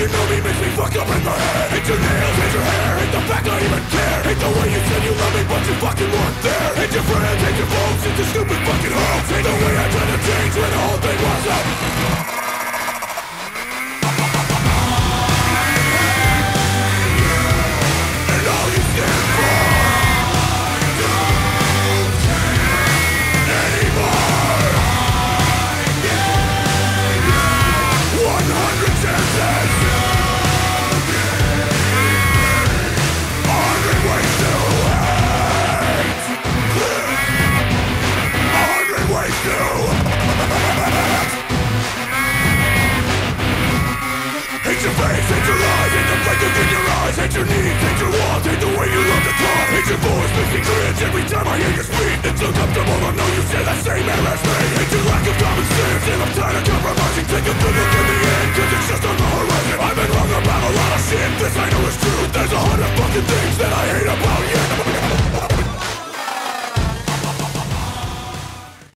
you know me makes me fuck up in the head. Hate your nails, hate your hair, hate the fact I even care. Hate the way you said you love me but you fucking weren't there. Hate your friends, hate your folks, hate your stupid fucking hoax. Hate the way I tried to change when the whole thing was up. And all you stand for don't change anymore. 100 chances, 100 ways to hate, 100 ways to hate your face, hate your lies, hate the blank look in your eyes. Hate your knees, hate your walls, hate the way you look at time. Hate your voice makes me cringe every time I hear your